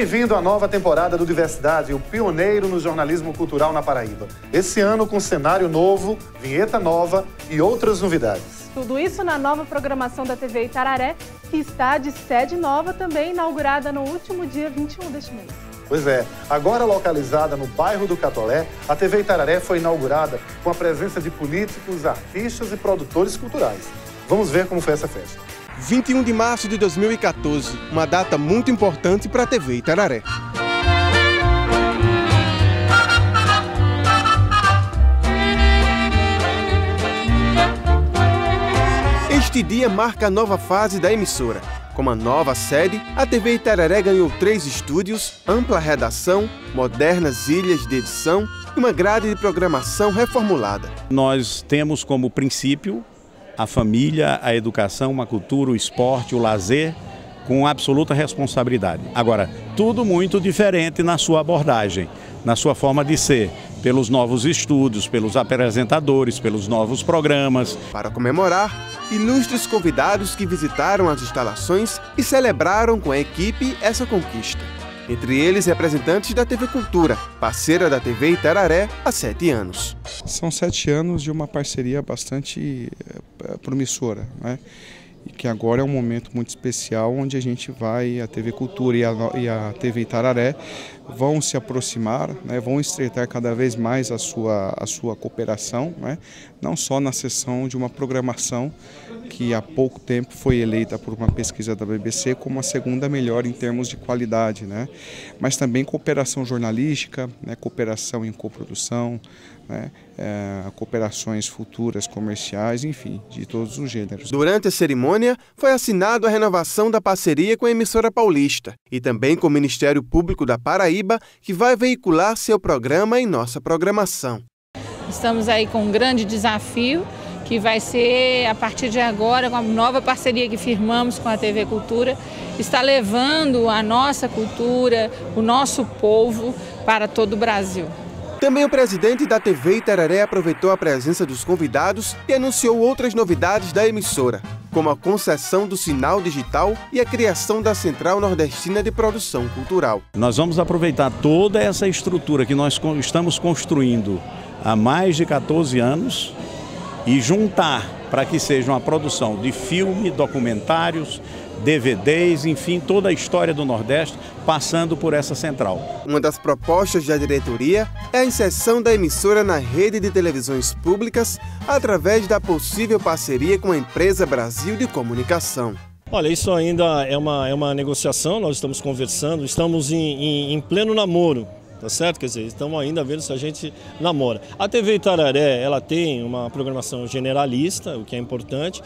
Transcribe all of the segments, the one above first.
Bem-vindo à nova temporada do Diversidade, o pioneiro no jornalismo cultural na Paraíba. Esse ano com cenário novo, vinheta nova e outras novidades. Tudo isso na nova programação da TV Itararé, que está de sede nova, também inaugurada no último dia 21 deste mês. Pois é, agora localizada no bairro do Catolé, a TV Itararé foi inaugurada com a presença de políticos, artistas e produtores culturais. Vamos ver como foi essa festa. 21 de março de 2014, uma data muito importante para a TV Itararé. Este dia marca a nova fase da emissora. Com uma nova sede, a TV Itararé ganhou 3 estúdios, ampla redação, modernas ilhas de edição e uma grade de programação reformulada. Nós temos como princípio a família, a educação, a cultura, o esporte, o lazer, com absoluta responsabilidade. Agora, tudo muito diferente na sua abordagem, na sua forma de ser, pelos novos estúdios, pelos apresentadores, pelos novos programas. Para comemorar, ilustres convidados que visitaram as instalações e celebraram com a equipe essa conquista. Entre eles, representantes da TV Cultura, parceira da TV Itararé há 7 anos. São 7 anos de uma parceria bastante promissora, né? E que agora é um momento muito especial onde a gente vai, a TV Cultura e a TV Itararé vão se aproximar, né, vão estreitar cada vez mais a sua cooperação, né, não só na sessão de uma programação que há pouco tempo foi eleita por uma pesquisa da BBC como a segunda melhor em termos de qualidade, né, mas também cooperação jornalística, né, cooperação em coprodução, né, cooperações futuras comerciais, enfim, de todos os gêneros. Durante a cerimônia, foi assinado a renovação da parceria com a emissora paulista e também com o Ministério Público da Paraíba, que vai veicular seu programa em nossa programação. Estamos aí com um grande desafio, que vai ser, a partir de agora, com a nova parceria que firmamos com a TV Cultura, está levando a nossa cultura, o nosso povo para todo o Brasil. Também o presidente da TV Itararé aproveitou a presença dos convidados e anunciou outras novidades da emissora, como a concessão do sinal digital e a criação da Central Nordestina de Produção Cultural. Nós vamos aproveitar toda essa estrutura que nós estamos construindo há mais de 14 anos e juntar para que seja uma produção de filme, documentários, DVDs, enfim, toda a história do Nordeste passando por essa central. Uma das propostas da diretoria é a inserção da emissora na rede de televisões públicas através da possível parceria com a Empresa Brasil de Comunicação. Olha, isso ainda é uma negociação, nós estamos conversando, estamos em pleno namoro. Tá certo? Quer dizer, estamos ainda vendo se a gente namora. A TV Itararé, ela tem uma programação generalista, o que é importante.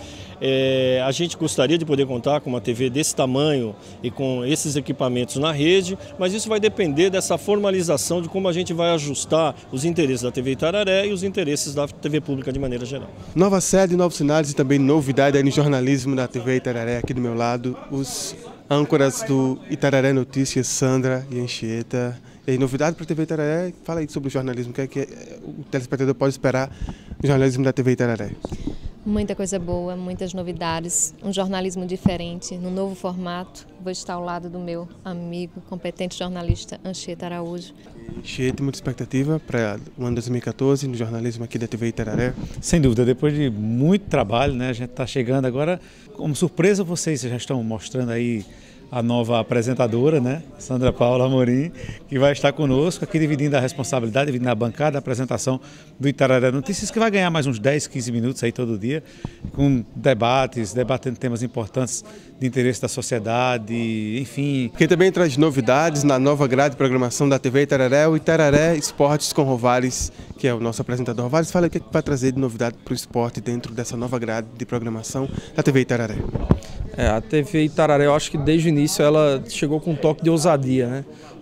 A gente gostaria de poder contar com uma TV desse tamanho e com esses equipamentos na rede, mas isso vai depender dessa formalização de como a gente vai ajustar os interesses da TV Itararé e os interesses da TV Pública de maneira geral. Nova sede, novos cenários e também novidade aí no jornalismo da TV Itararé. Aqui do meu lado, os âncoras do Itararé Notícias, Sandra e Anchieta. E aí, novidade para a TV Itararé, fala aí sobre o jornalismo, o que é que o telespectador pode esperar do jornalismo da TV Itararé? Muita coisa boa, muitas novidades, um jornalismo diferente, num novo formato. Vou estar ao lado do meu amigo, competente jornalista Anchieta Araújo. Anchieta, muita expectativa para o ano 2014 no jornalismo aqui da TV Itararé? Sem dúvida, depois de muito trabalho, né, a gente está chegando agora. Como surpresa, vocês já estão mostrando aí a nova apresentadora, né, Sandra Paula Amorim, que vai estar conosco aqui dividindo a responsabilidade, dividindo a bancada, da apresentação do Itararé Notícias, que vai ganhar mais uns 10, 15 minutos aí todo dia, com debates, debatendo temas importantes de interesse da sociedade, enfim. Quem também traz novidades na nova grade de programação da TV Itararé é o Itararé Esportes com Rovares, que é o nosso apresentador. Rovares, fala o que vai trazer de novidade para o esporte dentro dessa nova grade de programação da TV Itararé. A TV Itararé, eu acho que desde o início ela chegou com um toque de ousadia, né?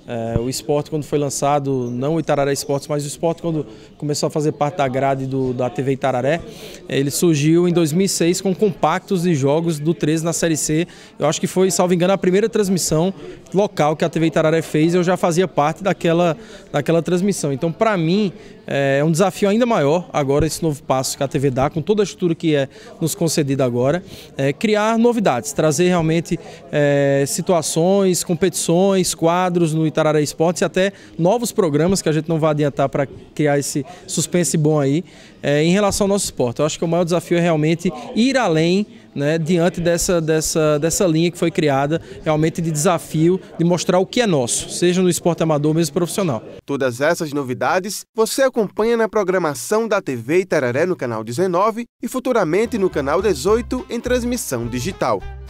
O esporte, quando foi lançado, não o Itararé Esportes, mas o esporte, quando começou a fazer parte da grade da TV Itararé, ele surgiu em 2006 com compactos de jogos do 13 na Série C. Eu acho que foi, salvo engano, a primeira transmissão local que a TV Itararé fez. Eu já fazia parte daquela transmissão. Então, para mim, é um desafio ainda maior agora, esse novo passo que a TV dá, com toda a estrutura que é nos concedida agora, criar novidades, trazer realmente situações, competições, quadros no Itararé Esportes e até novos programas que a gente não vai adiantar para criar esse suspense bom aí em relação ao nosso esporte. Eu acho que o maior desafio é realmente ir além, né, diante dessa linha que foi criada, realmente de desafio, de mostrar o que é nosso, seja no esporte amador ou mesmo profissional. Todas essas novidades você acompanha na programação da TV Itararé no canal 19 e futuramente no canal 18 em transmissão digital.